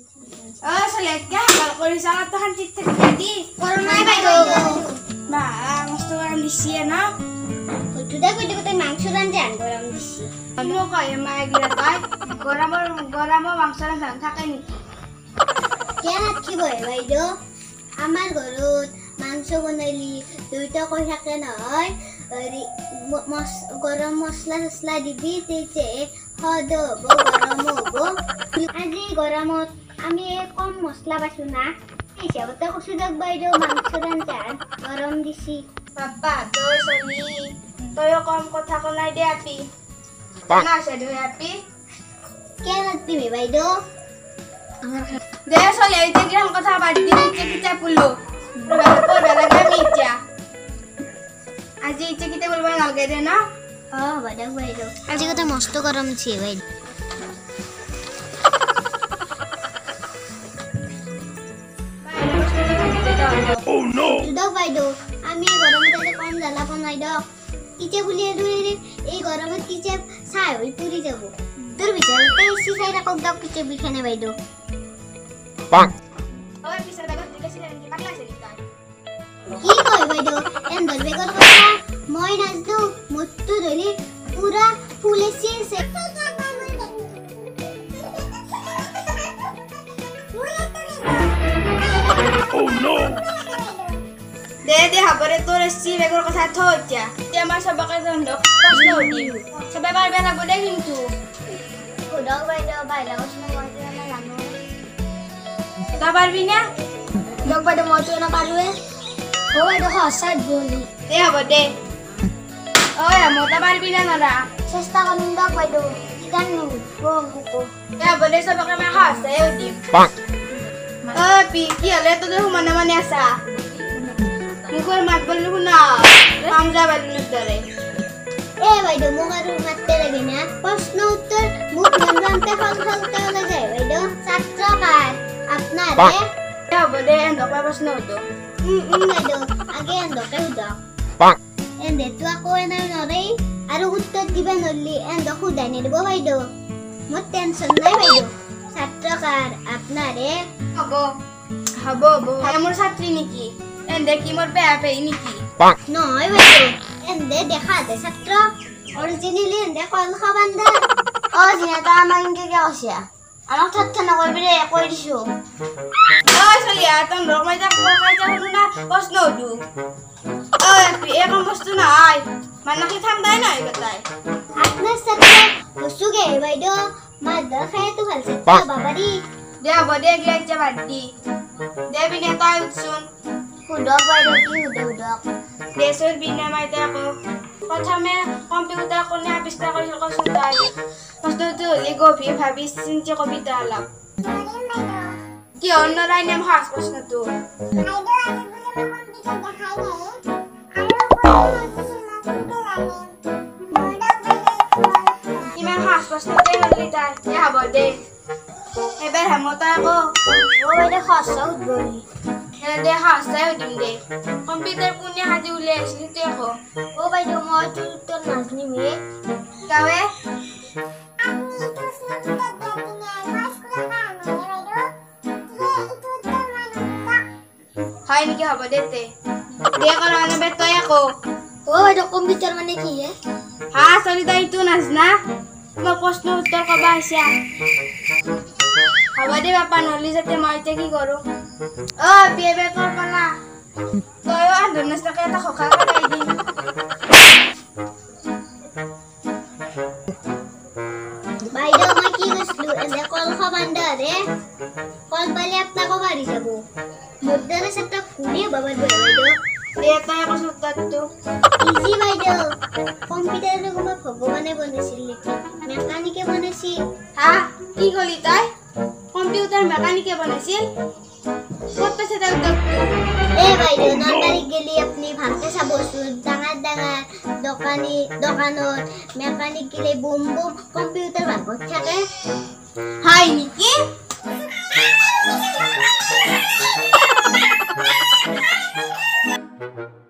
Selek ka, kalau di sana tuh hantit terjadi. Corona বাইদেউ। Bah, mesti orang di sini, Sudah gue ikutin mangsuran jangan gorong di sini. Kamu kayak mai gila tay, goramo mangsaran dan থাকে নেকি? কেন থাকিবই বাইদেউ? আমাৰ ঘৰত মাংস বনাইলি দুইটা কৈ থাকে নহয়। গৰম মছলা দিবি তেতিয়া সোৱাদ হ'ব গৰম হ'ব। আজি গৰমত আমি কম মছলা পাইছো না হিচাপতে কৈছো দিয়ক বাইদেউ মাংসৰ আঞ্জাত গৰম দিছি। Papa, tuh Soli, toyo kom kota kolai deh api. Nah, saya dulu api. কেন দিবি বাইদেউ? Deh Soli, itu kira kota badi kita puluh. Berapa lagi meja? Aji itu kita belum lagi deh na? বাদাক বাইদেউ আজি কত মস্ত গরম ছি বাইদেউ। Oh no! দুদক বাইদেউ আমি গরমে তাতে কম জ্বালা বনাই দক ইতে বুলি এই গরমত কিচে চাই হই পুরি যাব তোর বিচারতে এসি খাই রাখক দক কিচে বিখানে বাইদেউ। Bang! Oh, bisa dapat dikasih lagi pakai cerita. কি কই বাইদেউ এন দলবেগর কথা মই নাজদু মুত্তু ধলি পুরা ফুলেছি সে। Oh no! Deh habare tuh resi begor ke satu aja. Dia masa bakal tondok pas lodi. Sampai barbera bude gitu. দুদক বাইদেউ বাইলা ওসনা মইতে না জানো। Tak barbinya? দুদক বাইদেউ মইতে না পারুয়ে। ও বাইদেউ হসাদ বলি। Deh bude. Oh ya mau tak barbina nara. চেষ্টা করুন দক বাইদেউ জানো গো মুকো। Ya bude sa bakal mahas saya udim. Bang! Pikir lihat tuh mana-mana asa. Mukul mat bolu na. Hamza bolu dare. বাইদেউ মোক আৰু মাতে লাগে না প্ৰশ্ন উত্তৰ মোক মনতে হলতে ওলাই যায় বাইদেউ ছাত্র কার আপনারে Ya bude endok apa pas nodo. বাইদেউ আগে এন্দকে উদক Bang! এন্দে তো আকৌ এনে নৰে আৰু উত্তৰ দিবা নলি এন্দক উদাই নিদিব বাইদেউ মোৰ টেনশন নাই বাইদেউ ছাত্র কার আপনারে Habo. Emor satri niki. Ende ki mor pe ape niki. Bang! নহয় বাইদেউ এন্দে দেখা দে ছাত্র অরিজিনালি এন্দে কল খাবান্দা জিনাটা আমাক ইনকে কৈছা আমাক ঠাট্টা নকৰিবি ৰে কৈ দিছো। Soalnya tan rok mai tak kau kaca na pas nodo. Ekam bostu na ay. Mana kita ham dai na ikatai. আপনার সাথে বসুগে বাইদেউ মাদর খায় তো ভালছে বাবারি Dia bude glek jabadi. Dia bina tahu sun. হুদক বাইদেউ কি হুদক Desur bina mai ta ko. কথা মে computer কোনে আবিষ্কার কৰিছিল কচোন তাই. প্ৰশ্নটো হলি গভীৰ ভাবি চিন্তি কবিতা আলাপ। কি অন্য লাইন হাস প্ৰশ্নটো। ইমান হাস প্ৰশ্নতে হলি তাই। হ'ব দে। এবাৰ হেমতা আকৌ। ও বাইদেউ খসা উদ্বলি দে হাসটাই দিম দে। কম্পিউটার কোনে হাজি উলিয়াইছিল সেইটো আকৌ। ও বাইদেউ মই তোৰ নাজনি মে গাৱে হয় নেকি হ'ব দে তে। দে কাৰণে বেতই আকৌ। ও বাইদেউ কম্পিউটার মানে কি হে হা চলি তাই ইটো নাজনা। মই প্ৰশ্ন উত্তৰ কবা আহিছা। হ'ব দে বাপা নলি যাতে মই এতিয়া কি কৰোঁ। বিয়ে বেকৰ পালা। তয়ো আন্ধনাচকে এটা সখা কৰাই দিম। বাইদেউ মই কি কৈছিলো এনে কল খাবান্দা রে কল পালে আপনাকো বাড়ি যাব মুদ্দারে সেটা কোনে বাবার বলে বাইদেউ দে তই কৈছো উত্তৰটো। ইজি বাইদেউ কম্পিউটারে কোন ভগবানে বনাইছিল নেকি মেকানিকে বনাইছিল। হা কি কলি তই? কম্পিউটাৰ মেকানিকে বনাইছিল? ক'ত পাইছে তাই উত্তৰটো? বাইদেউ নটারি গেলি আপনি ভালকে চাবচোন ডাঙৰ দোকানত মেকানিক গেলে বুম বুম কম্পিউটার ভাগত থাকে। হয় নেকি?